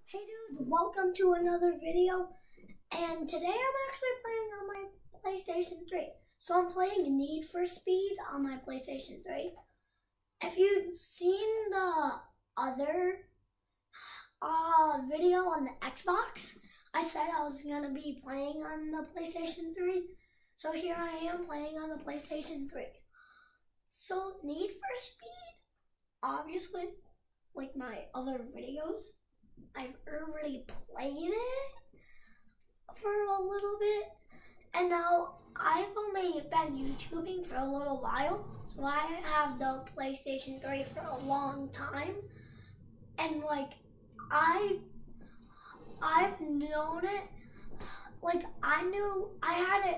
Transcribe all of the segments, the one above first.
Hey dudes, welcome to another video, and today I'm actually playing on my PlayStation 3. So I'm playing Need for Speed on my PlayStation 3. If you've seen the other video on the Xbox, I said I was going to be playing on the PlayStation 3. So here I am playing on the PlayStation 3. So Need for Speed, obviously, like my other videos, I've already played it for a little bit, and now I've only been YouTubing for a little while, so I have the PlayStation 3 for a long time, and like I've known it, like I had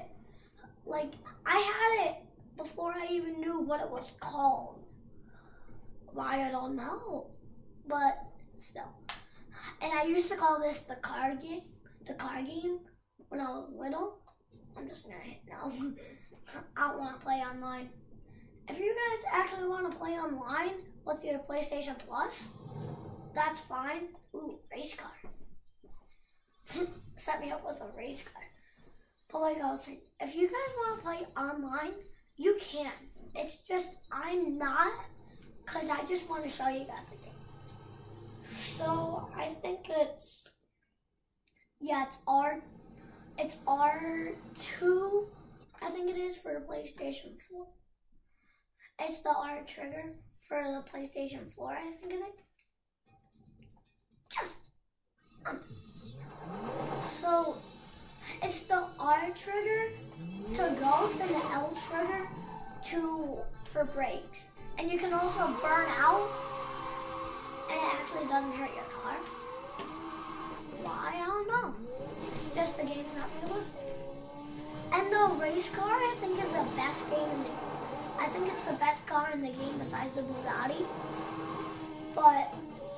it before I even knew what it was called. Why, I don't know, but still. And I used to call this the car game when I was little. I'm just gonna hit no. I don't want to play online. If you guys actually want to play online with your PlayStation Plus, that's fine. Ooh, race car. Set me up with a race car. But like I was saying, if you guys want to play online, you can. It's just I'm not, because I just want to show you guys the game. So I think it's R2, I think it is, for the PlayStation 4. It's the R trigger for the PlayStation 4, I think it is. So it's the R trigger to go, then the L trigger for brakes. And you can also burn out, and it actually doesn't hurt your car. Why? I don't know. It's just the game not realistic. And the race car, I think, is the best game in the game. I think it's the best car in the game besides the Bugatti. But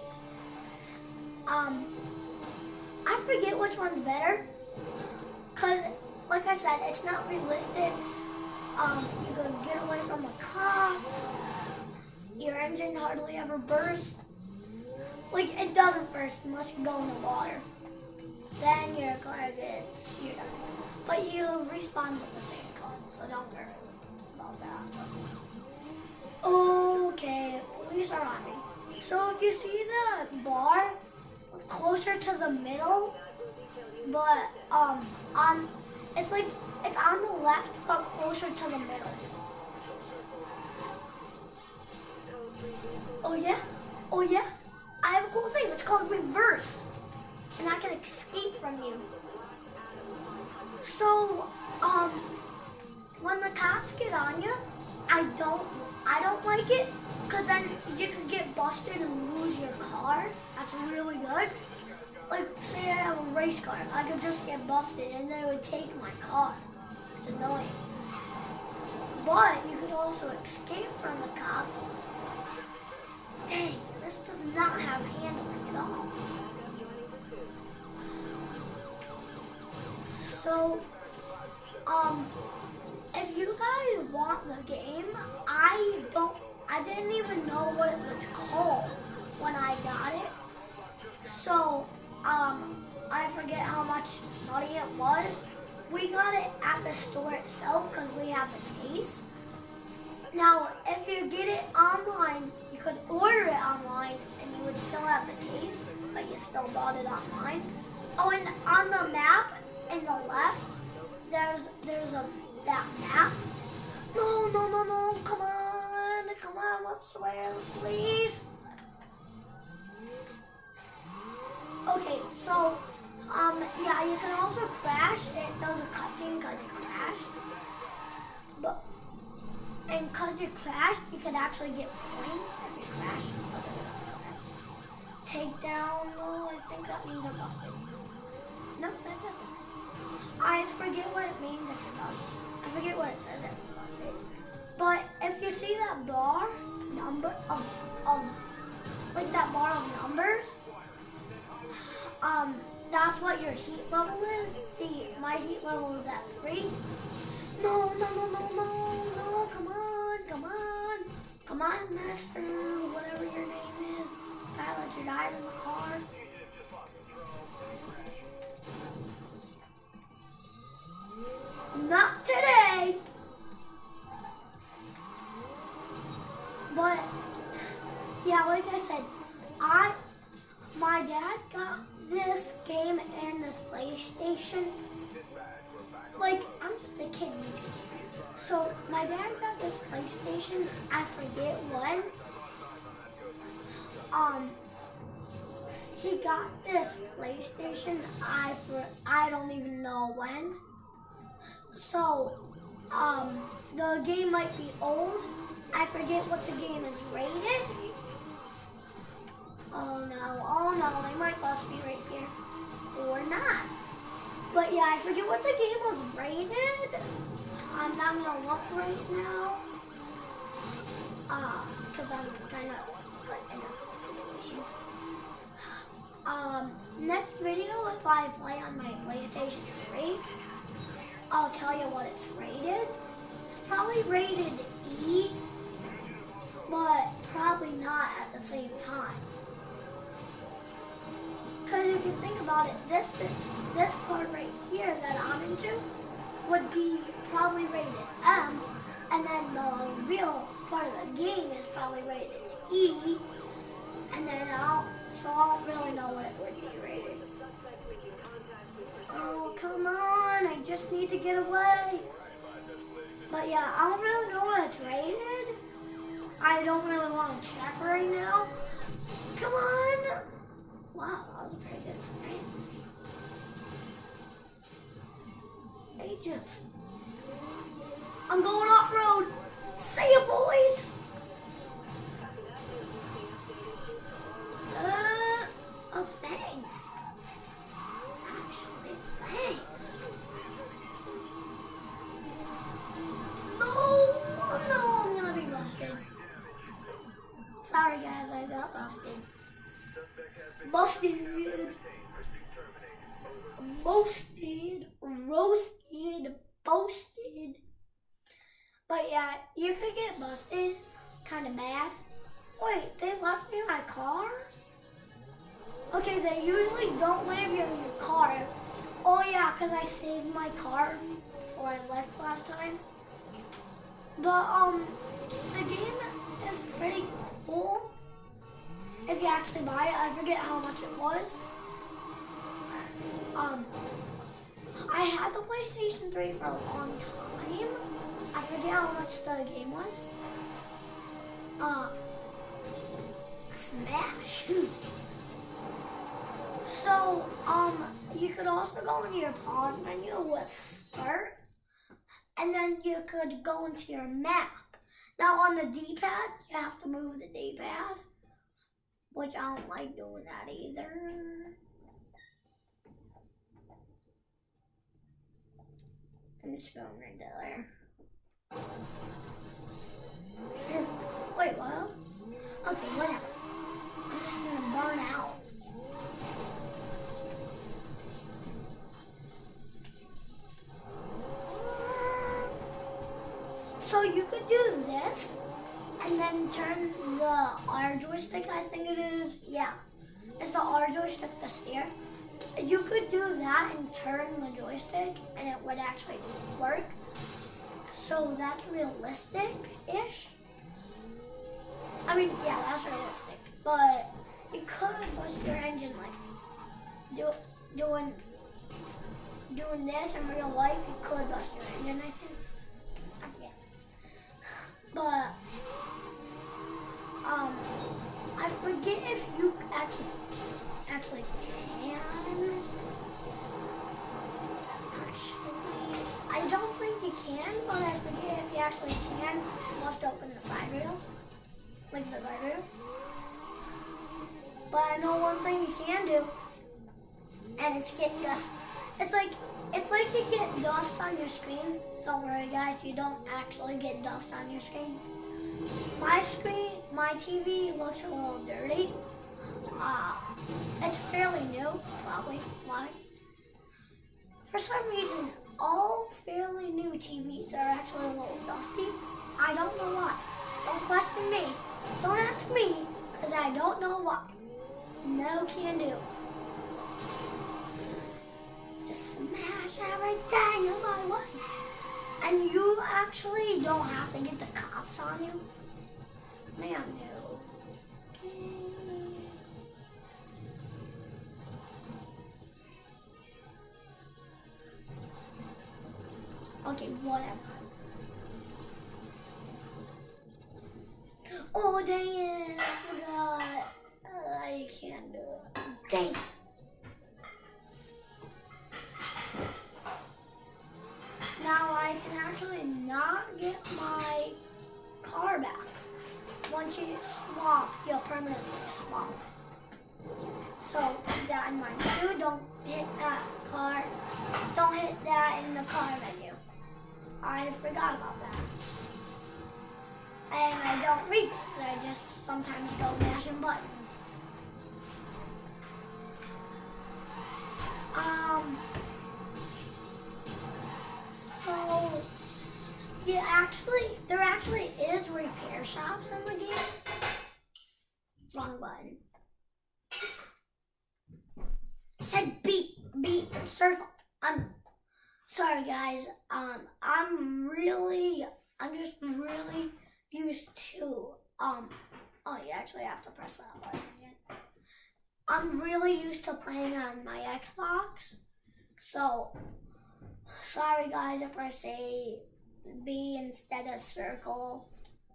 I forget which one's better. Cause like I said, it's not realistic. You can get away from the cops. Your engine hardly ever bursts. Like, it doesn't burst unless you go in the water. Then your car you're done. But you'll respawn with the same car, so don't worry about that. Okay, police are on me. So if you see the bar closer to the middle, but it's on the left, but closer to the middle. Oh yeah? Oh yeah? I have a cool thing, it's called reverse. And I can escape from you. So, when the cops get on you, I don't like it, because then you can get busted and lose your car. That's really good. Like, say I have a race car, I could just get busted and they would take my car. It's annoying. But you could also escape from the cops. Dang, this does not have handling at all. So, if you guys want the game, I didn't even know what it was called when I got it. So, I forget how much money it was. We got it at the store itself because we have the case. Now, if you get it online, you could order it online and you would still have the case, but you still bought it online. Oh, and on the map in the left, there's that map. No, come on, let's swear, please. Okay, so, yeah, you can also crash. It does a cutscene because it crashed. And because you crashed, you can actually get points if you crash. Takedown, no, I think that means you're busted. No, that doesn't. I forget what it means if you're busted. I forget what it says if you're busted. But if you see that bar like that bar of numbers, that's what your heat level is. See, my heat level is at 3. No, come on, mister, whatever your name is. Guy let you die in the car. PlayStation. Like, I'm just a kid. So my dad got this PlayStation, I forget when. He got this PlayStation, I don't even know when. So, the game might be old. I forget what the game is rated. Oh no, they might bust me right here. Or not. But yeah, I forget what the game was rated. I'm not gonna look right now. Because I'm kind of in a situation. Next video, if I play on my PlayStation 3, I'll tell you what it's rated. It's probably rated E, but probably not at the same time. Because if you think about it, this part right here that I'm into would be probably rated M, and then the real part of the game is probably rated E, and then I don't really know what it would be rated. Oh, come on, I just need to get away. But yeah, I don't really know what it's rated. I don't really want to check right now. Come on. Wow, that was a pretty good sprint. I'm going off-road. See ya, boys. Oh, thanks. Actually, thanks. No, I'm gonna be busted. Sorry, guys, I got busted. Roasted, boasted. But yeah, you could get busted kind of bad. Wait, they left me my car? Okay, they usually don't leave you in your car. Oh yeah, because I saved my car before I left last time. But the game is pretty cool. If you actually buy it, I forget how much it was. I had the PlayStation 3 for a long time. I forget how much the game was. Smash. So, you could also go into your pause menu with start, and then you could go into your map. Now on the D-pad, you have to move the D-pad, which I don't like doing that either. I'm just going right there. Wait, what? Okay, whatever. I'm just gonna burn out. So you could do this, and then turn the R joystick, I think it is. Yeah, it's the R joystick, the steer. You could do that and turn the joystick, and it would actually work. So that's realistic-ish. I mean, yeah, that's realistic. But you could bust your engine, like doing this in real life. You could bust your engine, I think. I forget. But I forget if you actually can. Actually, I don't think you can, but I forget if you actually can. You must open the side rails, like the guard rails. But I know one thing you can do, and it's get dust. It's like you get dust on your screen. Don't worry, guys, you don't actually get dust on your screen. My TV looks a little dirty. It's fairly new, probably. Why? For some reason, all fairly new TVs are actually a little dusty. I don't know why. Don't question me. Don't ask me, because I don't know why. No can do. Just smash everything in my way. And you actually don't have to get the cops on you. Man, no. Okay. Okay, whatever. Oh, dang it. I forgot. I can't do it. Dang it. Now I can actually not get my car back. Once you swap, you'll permanently swap. So keep that in mind too. Don't hit that car. Don't hit that in the car menu. I forgot about that. And I don't read it. I just sometimes go mashing buttons. So yeah, there actually is repair shops in the game. Wrong button. It said beat circle. I'm sorry guys. I'm just really used to oh, you actually have to press that button again. I'm really used to playing on my Xbox, so sorry guys if I say B instead of circle.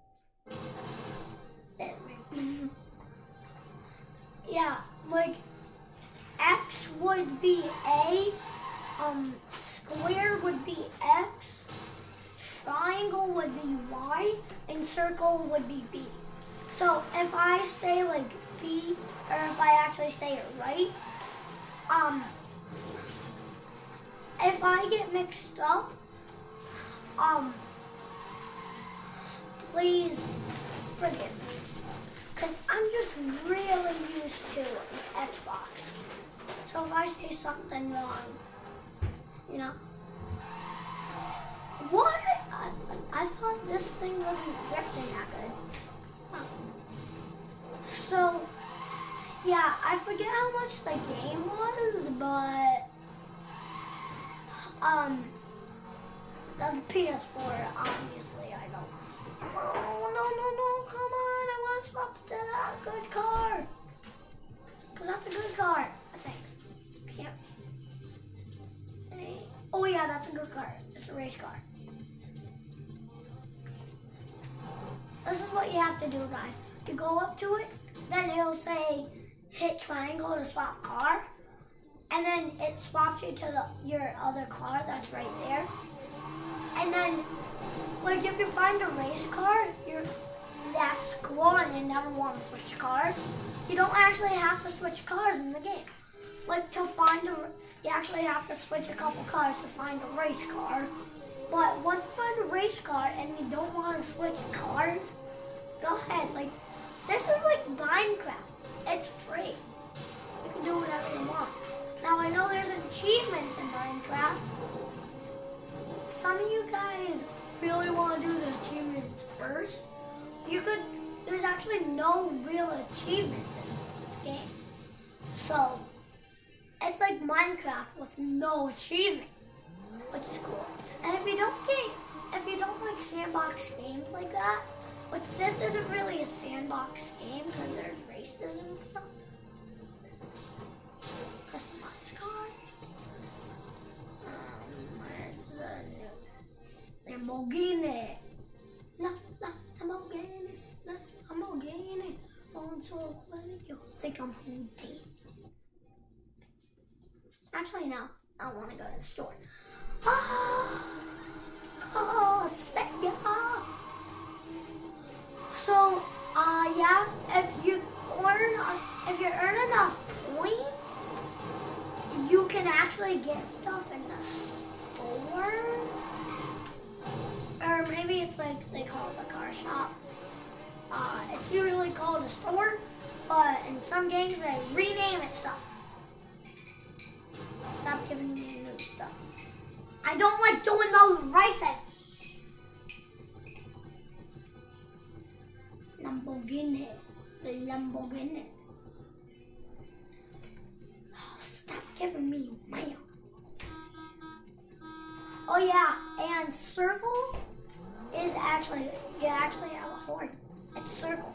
Yeah, like X would be A, square would be X, triangle would be Y, and circle would be B. So if I say like B, or if I actually say it right, if I get mixed up, please forgive me, because I'm just really used to Xbox. So if I say something wrong, you know. What? I thought this thing wasn't drifting that good. Huh. So, yeah, I forget how much the game was, but the PS4, obviously, I don't. Oh, no, come on, I want to swap to that good car. Because that's a good car, I think. I can't. Oh yeah, that's a good car. It's a race car. This is what you have to do, guys. You go up to it, then it'll say hit triangle to swap car, and then it swaps you to your other car that's right there. And then, like if you find a race car, that's cool and you never want to switch cars, you don't actually have to switch cars in the game. Like you actually have to switch a couple cars to find a race car. But once you find a race car and you don't want to switch cars, go ahead. Like, this is like Minecraft. It's free. You can do whatever you want. Now, I know there's achievements in Minecraft. Some of you guys really want to do the achievements first. There's actually no real achievements in this game. So, it's like Minecraft with no achievements, which is cool. And if you don't like sandbox games like that, which this isn't really a sandbox game because there's races and stuff. Customized car. It's a Lamborghini. Lamborghini. On so quick, you'll think I'm Houdini. Actually, no. I want to go to the store. Oh, sick, yeah. So, yeah, if you earn enough points, you can actually get stuff in the store. Or maybe it's like they call it a car shop. It's usually called a store, but in some games they rename it stuff. Stop giving me new stuff. I don't like doing those races. Lamborghini. Oh, stop giving me mail. Oh yeah, and circle is actually, you actually have a horn. It's circle.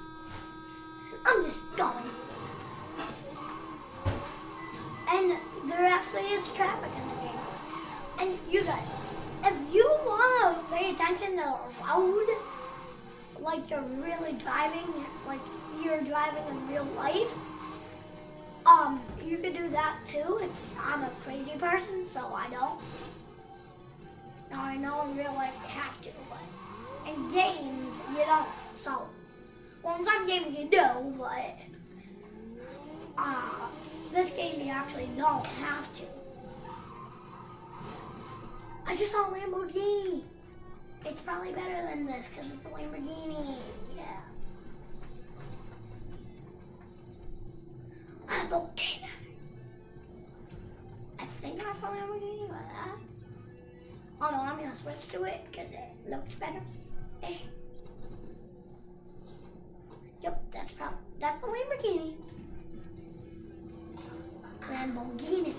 I'm just going. And there actually is traffic in the game. And you guys, if you want to pay attention to the road, like you're really driving, like you're driving in real life, you can do that too. I'm a crazy person, so I don't. Now I know in real life you have to, but in games you don't. So, well, in some games you do, but this game you actually don't have to. I just saw a Lamborghini. It's probably better than this because it's a Lamborghini. Yeah. Lamborghini. I think I saw a Lamborghini like that. Oh no, I'm gonna switch to it because it looks better. Ish. Yep, that's a Lamborghini. Lamborghini.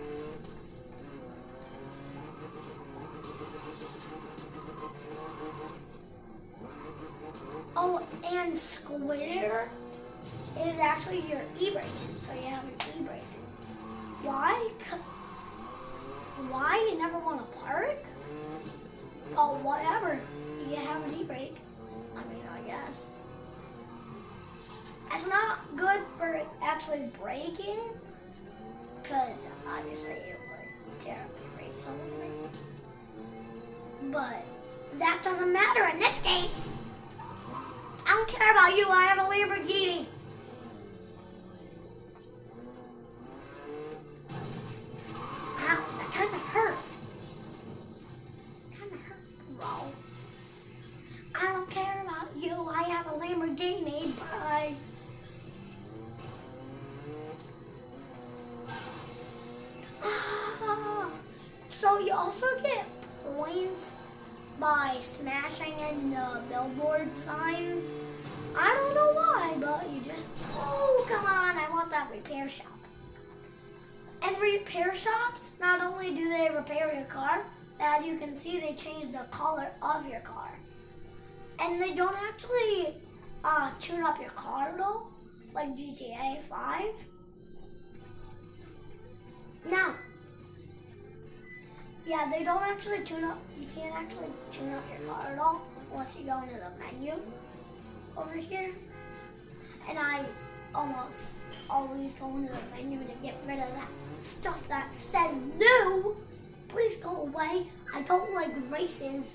Oh, and square is actually your e-brake, so you have an e-brake. Why? Why you never want to park? Oh, whatever. You have an e-brake. I mean, I guess. It's not good for actually braking, because obviously it would terribly break something. But that doesn't matter in this game. I don't care about you, I have a Lamborghini. Ow, that kind of hurt. Kind of hurt, bro. I don't care about you, I have a Lamborghini, bye. So you also get points by smashing in billboard signs. I don't know why, but you just, oh, come on, I want that repair shop. And repair shops, not only do they repair your car, as you can see, they change the color of your car. And they don't actually tune up your car though, like GTA 5. Now, yeah, they don't actually tune up, you can't actually tune up your car at all unless you go into the menu over here. And I almost always go into the menu to get rid of that stuff that says no. Please go away. I don't like races.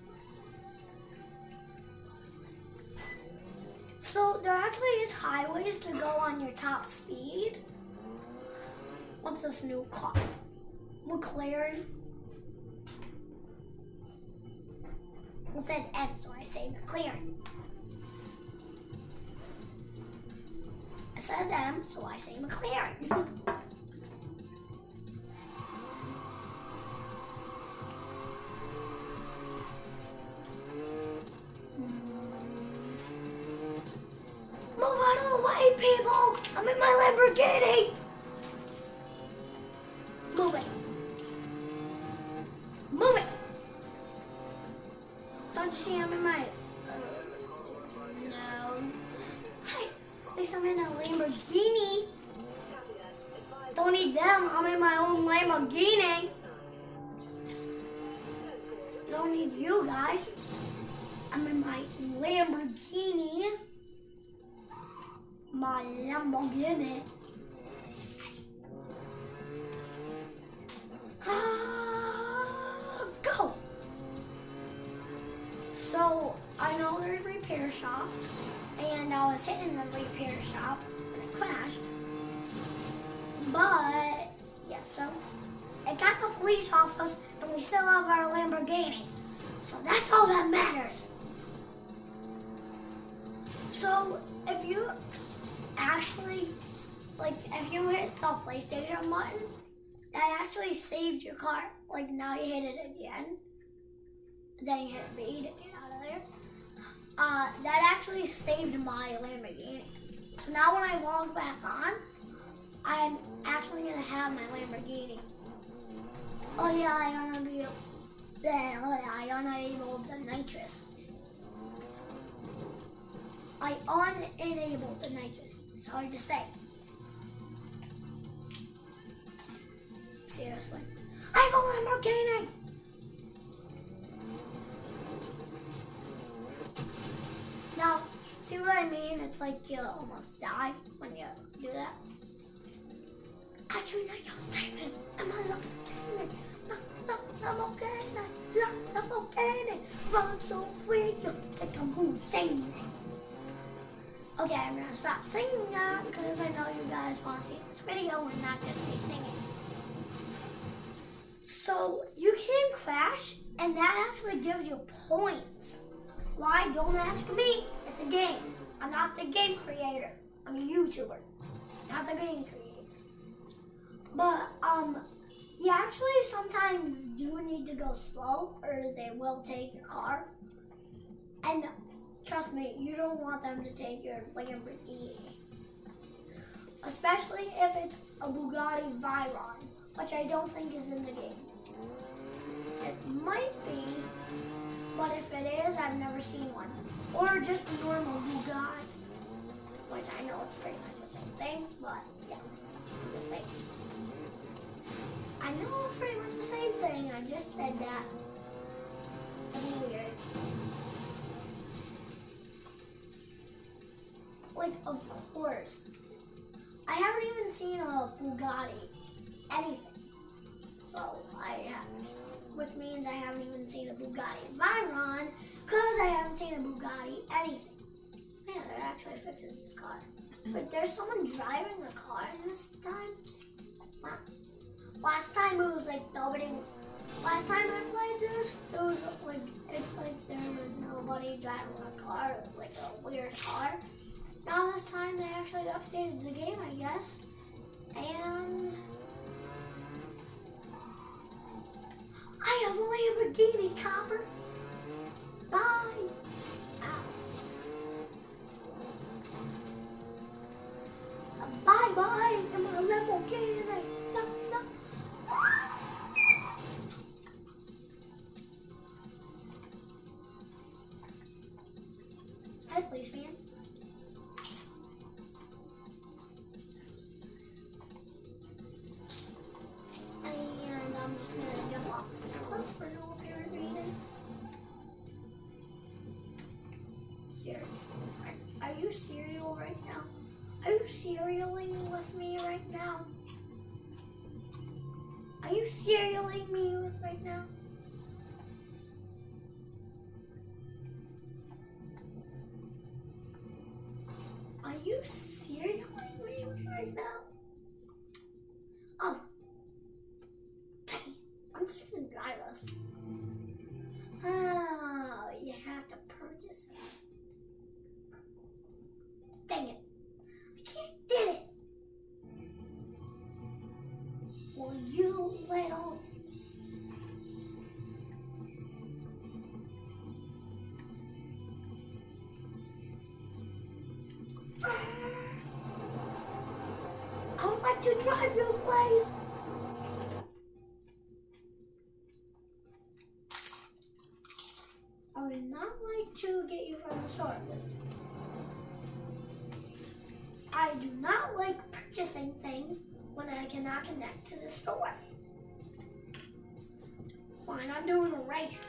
So there actually is highways to go on your top speed. What's this new car? McLaren. It said M, so I say McLaren. It says M, so I say McLaren. Move out of the way, people! I'm in my Lamborghini! Move it. Move it! Don't you see I'm in my... no. Hey, at least I'm in a Lamborghini. Don't need them, I'm in my own Lamborghini. Don't need you guys. I'm in my Lamborghini. My Lamborghini. Go! So, I know there's repair shops, and I was hitting the repair shop and it crashed. But, yeah, so, it got the police office, and we still have our Lamborghini. So that's all that matters. So, if you actually, like, if you hit the PlayStation button, that actually saved your car. Like, now you hit it again. Then you hit B to get out of there. That actually saved my Lamborghini. So now when I log back on, I'm actually gonna have my Lamborghini. Oh yeah, I unenabled the nitrous. I unenabled the nitrous. It's hard to say. Seriously. I have a Lamborghini! Now, see what I mean? It's like you almost die when you do that. I do not your statement. I'm a Lamborghini. Lamborghini. Run so quick, you think I'm Houdini. Okay, I'm gonna stop singing now because I know you guys want to see this video and not just me singing. So you can crash, and that actually gives you points. Why? Don't ask me. It's a game. I'm not the game creator. I'm a YouTuber, not the game creator. But you actually sometimes do need to go slow, or they will take your car. And trust me, you don't want them to take your Lamborghini, especially if it's a Bugatti Veyron, which I don't think is in the game. It might be, but if it is, I've never seen one. Or just a normal Bugatti, which I know it's pretty much the same thing, but yeah, just saying. I know it's pretty much the same thing, I just said that. It'd be weird. Like, of course. I haven't even seen a Bugatti, anything. So, which means I haven't even seen a Bugatti Veyron, because I haven't seen a Bugatti anything. Yeah, it actually fixes the car. But there's someone driving the car this time? Wow. Last time it was like nobody. Last time I played this, it was like, it's like there was nobody driving a car. It was like a weird car. Now this time they actually updated the game, I guess. And I have a Lamborghini, Copper. Bye. Ow. Bye-bye. I'm a Lamborghini. No, no. Hey, please, man. And I'm just gonna jump off this cliff for no apparent reason. Cereal. Are you cereal right now? Are you cerealing with me right now? Are you cerealing me with right now? Are you cerealing me with right now? Oh. Dang, I'm just gonna drive us. Oh, you have to purchase it. Dang it. I can't get it. Well, you little. I would like to drive you, please. I would not like to get you from the store, please. I do not like purchasing things when I cannot connect to the store. Fine, I'm doing a race.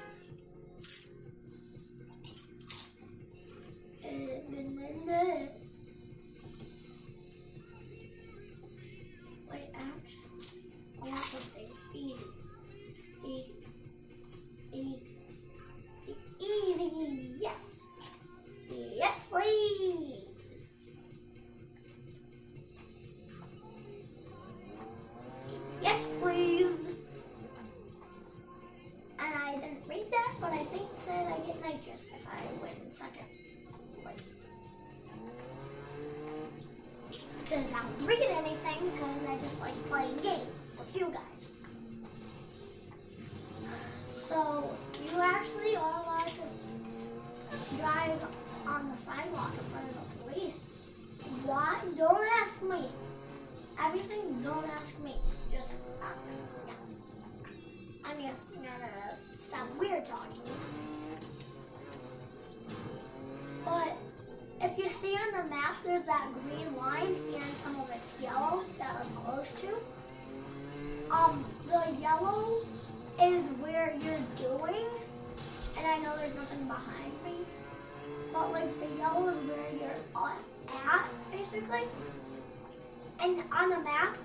Wait, actually, I want something easy. Easy, yes. Yes, please. Yes, please. And I didn't read that, but I think it said I get nitrous if I win in second. Because I don't read anything, because I just like playing games with you guys. So, you actually are allowed to drive on the sidewalk in front of the police. Why? Don't ask me. Everything, don't ask me. Just, yeah. I'm just gonna stop weird talking. But, if you see on the map, there's that green line and some of it's yellow that I'm close to. the yellow is where you're doing, and I know there's nothing behind me, but like the yellow is where you're at, basically. And on the map,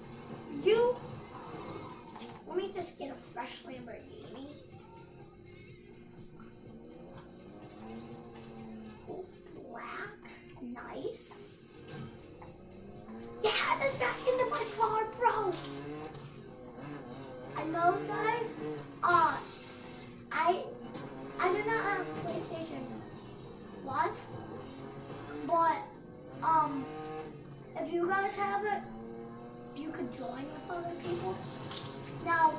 let me just get a fresh Lamborghini. Oh, black, nice. You had to smash into my car, bro. And those guys, I do not have PlayStation Plus, but if you guys have it, you could join with other people. Now,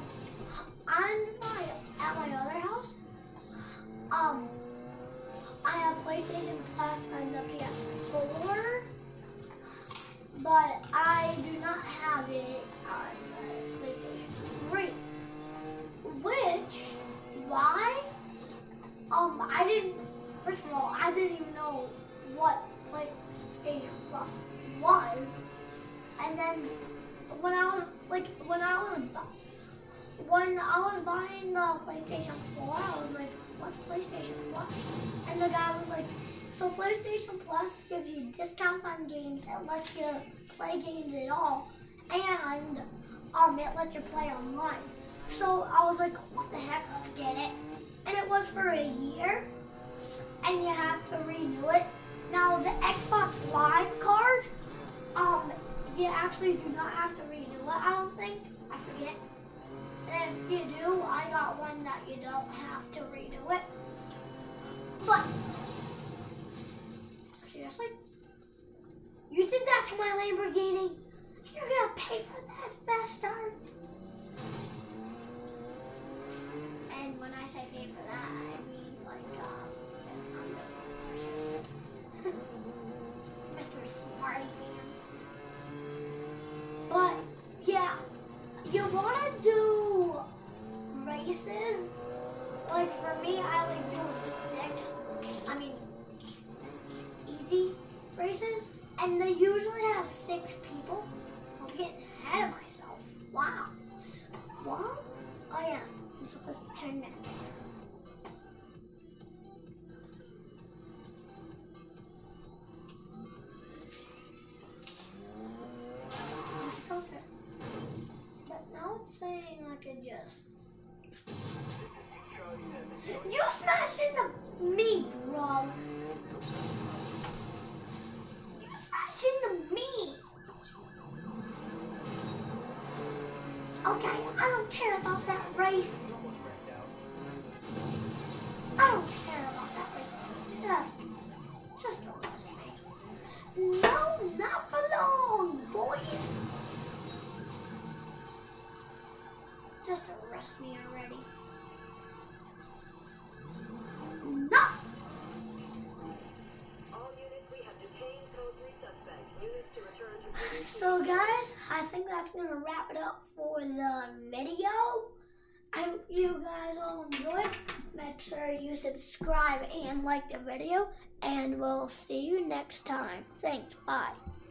at my other house, I have PlayStation Plus and the PS4, but I do not have it on PlayStation 3. Why? First of all, I didn't even know what PlayStation Plus was. And then when I was buying the PlayStation 4, I was like, what's PlayStation Plus? And the guy was like, so PlayStation Plus gives you discounts on games, it lets you play games at all, and it lets you play online. So I was like, what the heck, let's get it. And it was for a year, and you have to renew it. Now the Xbox Live card, you actually do not have to renew it, I don't think. I forget. And if you do, I got one that you don't have to renew it. But, seriously? You did that to my Lamborghini? You're gonna pay for this, bastard. And when I say pay for that, I mean I'm just Mr. Smarty Pants. But yeah, you wanna do races? Like for me, I like doing easy races, and they usually have 6 people. I was getting ahead of myself. Wow. What? Oh yeah, I'm supposed to turn that. But now it's saying I can just... You smashed into me, bro! You smashed into me! Okay, I don't care about that race. I don't care about that race. Just arrest me. No, not for long, boys. Just arrest me already. No! So guys, I think that's going to wrap it up for the video. I hope you guys all enjoyed. Make sure you subscribe and like the video, and we'll see you next time. Thanks, bye.